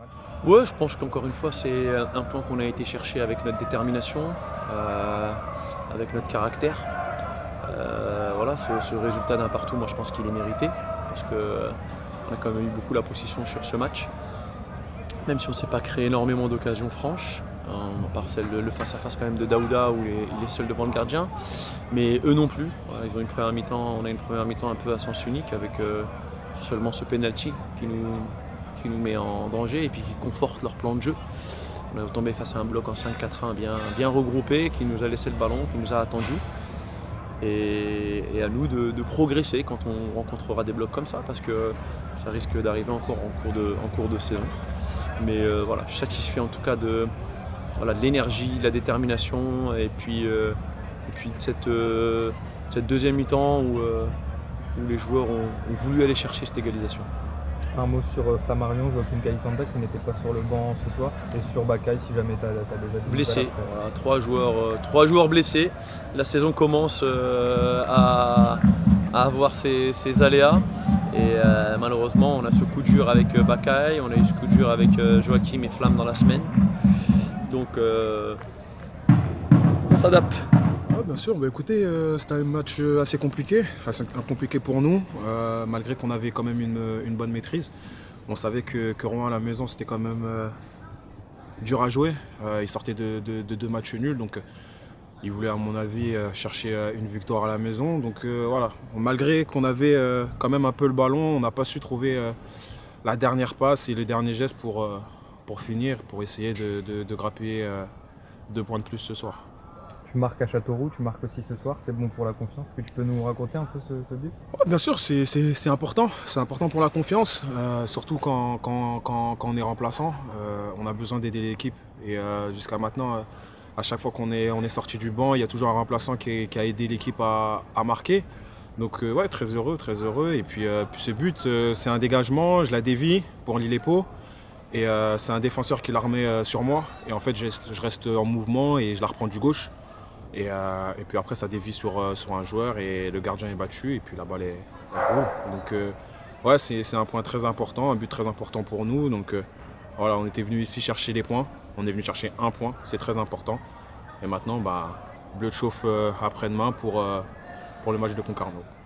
Ouais, je pense qu'encore une fois, c'est un point qu'on a été chercher avec notre détermination, avec notre caractère. Voilà, ce résultat d'un partout, moi je pense qu'il est mérité, parce qu'on a quand même eu beaucoup la possession sur ce match. Même si on ne s'est pas créé énormément d'occasions franches, à part le face-à-face quand même de Daouda où il est seul devant le gardien. Mais eux non plus. Voilà, ils ont une première mi-temps, on a une première mi-temps un peu à sens unique avec seulement ce penalty qui nous met en danger et puis qui conforte leur plan de jeu. On est tombé face à un bloc en 5-4-1 bien regroupé, qui nous a laissé le ballon, qui nous a attendu. Et à nous de progresser quand on rencontrera des blocs comme ça, parce que ça risque d'arriver encore en cours de saison. Mais voilà, je suis satisfait en tout cas de l'énergie, de la détermination et puis de cette deuxième mi-temps où les joueurs ont voulu aller chercher cette égalisation. Un mot sur Flammarion, Joachim Kaïsanda qui n'était pas sur le banc ce soir, et sur Bakay si jamais tu as déjà dit. Blessé, voilà, trois joueurs blessés. La saison commence à avoir ses aléas et malheureusement on a ce coup dur avec Bakay, on a eu ce coup dur avec Joachim et Flamme dans la semaine. Donc on s'adapte. Ah, bien sûr, bah, écoutez, c'était un match assez compliqué pour nous, malgré qu'on avait quand même une bonne maîtrise. On savait que Rouen à la maison c'était quand même dur à jouer. Il sortait de 2 matchs nuls, donc il voulait à mon avis chercher une victoire à la maison. Donc voilà, malgré qu'on avait quand même un peu le ballon, on n'a pas su trouver la dernière passe et le dernier geste pour finir, pour essayer de grappiller 2 points de plus ce soir. Tu marques à Châteauroux, tu marques aussi ce soir, c'est bon pour la confiance. Est-ce que tu peux nous raconter un peu ce but? Ouais, bien sûr, c'est important pour la confiance, surtout quand on est remplaçant. On a besoin d'aider l'équipe et jusqu'à maintenant, à chaque fois qu'on est sorti du banc, il y a toujours un remplaçant qui a aidé l'équipe à marquer. Donc ouais, très heureux. Et puis ce but, c'est un dégagement, je la dévie pour Lillepo. Et c'est un défenseur qui la remet sur moi. Et en fait, je reste en mouvement et je la reprends du gauche. Et puis après, ça dévie sur un joueur et le gardien est battu. Et puis la balle est roule. Donc ouais, c'est un point très important, un but très important pour nous. Donc voilà, on était venu ici chercher des points. On est venu chercher un point, c'est très important. Et maintenant, bah, bleu de chauffe après-demain pour le match de Concarneau.